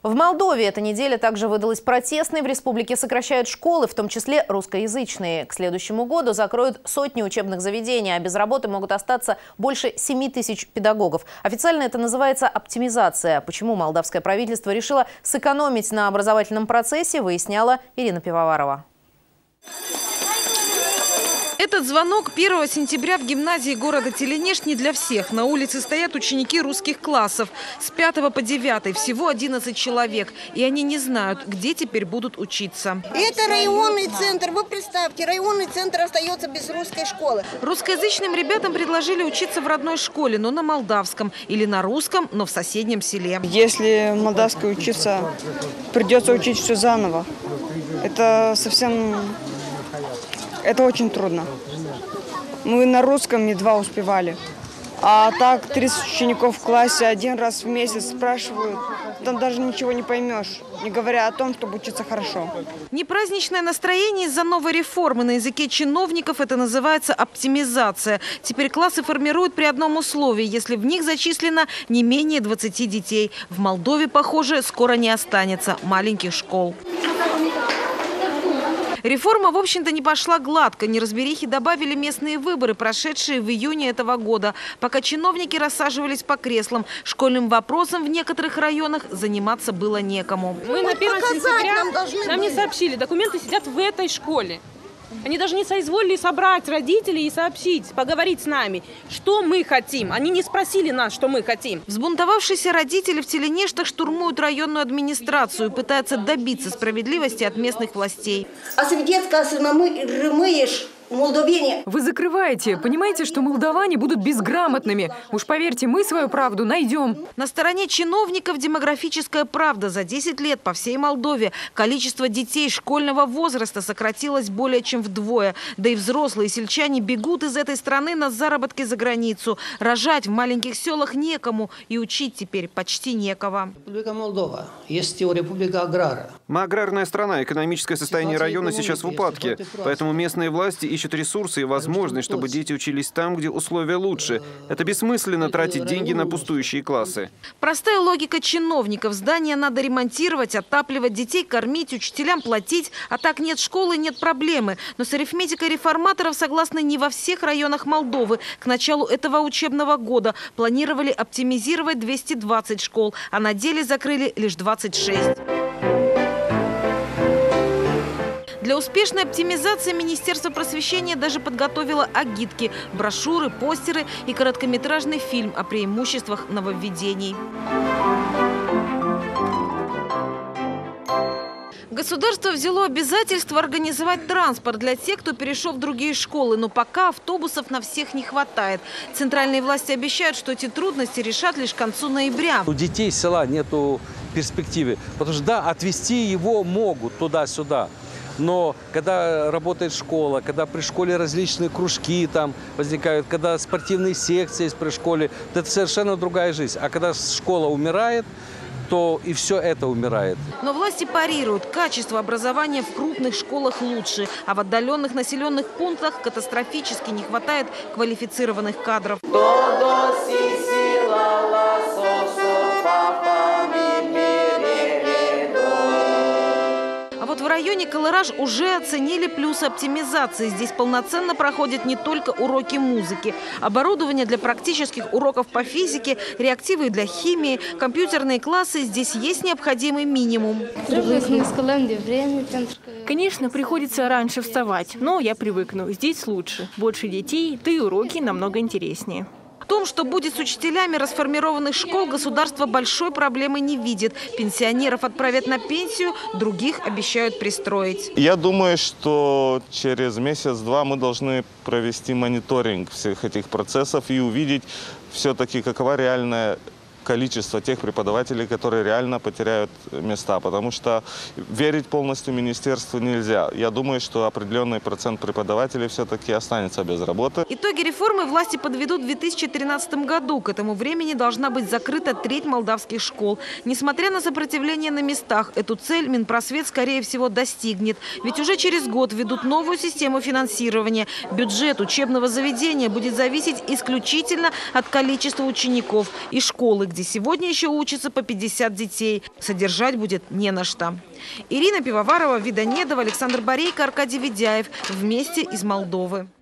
В Молдове эта неделя также выдалась протестной. В республике сокращают школы, в том числе русскоязычные. К следующему году закроют сотни учебных заведений, а без работы могут остаться больше 7 тысяч педагогов. Официально это называется оптимизация. Почему молдавское правительство решило сэкономить на образовательном процессе, выясняла Ирина Пивоварова. Этот звонок 1 сентября в гимназии города Теленеш не для всех. На улице стоят ученики русских классов. С 5 по 9 всего 11 человек. И они не знают, где теперь будут учиться. Это районный центр. Вы представьте, районный центр остается без русской школы. Русскоязычным ребятам предложили учиться в родной школе, но на молдавском. Или на русском, но в соседнем селе. Если молдавской учиться, придется учить все заново. Это очень трудно. Мы на русском едва успевали. А так 30 учеников в классе один раз в месяц спрашивают. Там даже ничего не поймешь, не говоря о том, чтобы учиться хорошо. Непраздничное настроение из-за новой реформы. На языке чиновников это называется оптимизация. Теперь классы формируют при одном условии, если в них зачислено не менее 20 детей. В Молдове, похоже, скоро не останется маленьких школ. Реформа, в общем-то, не пошла гладко. Неразберихи добавили местные выборы, прошедшие в июне этого года. Пока чиновники рассаживались по креслам, школьным вопросом в некоторых районах заниматься было некому. Мы на 1 сентября нам не сообщили, документы сидят в этой школе. Они даже не соизволили собрать родителей и сообщить, поговорить с нами, что мы хотим. Они не спросили нас, что мы хотим. Взбунтовавшиеся родители в Теленештах штурмуют районную администрацию, пытаются добиться справедливости от местных властей. Вы закрываете. Понимаете, что молдаване будут безграмотными. Уж поверьте, мы свою правду найдем. На стороне чиновников демографическая правда. За 10 лет по всей Молдове количество детей школьного возраста сократилось более чем вдвое. Да и взрослые сельчане бегут из этой страны на заработки за границу. Рожать в маленьких селах некому и учить теперь почти некого. Республика Молдова есть республика аграра. Мы аграрная страна. Экономическое состояние района сейчас в упадке. Поэтому местные власти ищут ресурсы и возможность, чтобы дети учились там, где условия лучше. Это бессмысленно тратить деньги на пустующие классы. Простая логика чиновников. Здания надо ремонтировать, отапливать, детей кормить, учителям платить. А так нет школы, нет проблемы. Но с арифметикой реформаторов согласны не во всех районах Молдовы. К началу этого учебного года планировали оптимизировать 220 школ, а на деле закрыли лишь 26. Для успешной оптимизации Министерство просвещения даже подготовило агитки, брошюры, постеры и короткометражный фильм о преимуществах нововведений. Государство взяло обязательство организовать транспорт для тех, кто перешел в другие школы. Но пока автобусов на всех не хватает. Центральные власти обещают, что эти трудности решат лишь к концу ноября. У детей села нету перспективы. Потому что, да, отвезти его могут туда-сюда. Но когда работает школа, когда при школе различные кружки там возникают, когда спортивные секции есть при школе, это совершенно другая жизнь. А когда школа умирает, то и все это умирает. Но власти парируют. Качество образования в крупных школах лучше. А в отдаленных населенных пунктах катастрофически не хватает квалифицированных кадров. А вот в районе Калыраж уже оценили плюсы оптимизации. Здесь полноценно проходят не только уроки музыки. Оборудование для практических уроков по физике, реактивы для химии, компьютерные классы. Здесь есть необходимый минимум. Конечно, приходится раньше вставать, но я привыкну. Здесь лучше. Больше детей, да и уроки намного интереснее. В том, что будет с учителями расформированных школ, государство большой проблемы не видит. Пенсионеров отправят на пенсию, других обещают пристроить. Я думаю, что через месяц-два мы должны провести мониторинг всех этих процессов и увидеть все-таки, какова реальная количество тех преподавателей, которые реально потеряют места, потому что верить полностью министерству нельзя. Я думаю, что определенный процент преподавателей все-таки останется без работы. Итоги реформы власти подведут в 2013 году. К этому времени должна быть закрыта треть молдавских школ. Несмотря на сопротивление на местах, эту цель Минпросвет, скорее всего, достигнет. Ведь уже через год введут новую систему финансирования. Бюджет учебного заведения будет зависеть исключительно от количества учеников и школы, где сегодня еще учатся по 50 детей. Содержать будет не на что. Ирина Пивоварова, Вида Недова, Александр Борейко, Аркадий Ведяев. Вместе из Молдовы.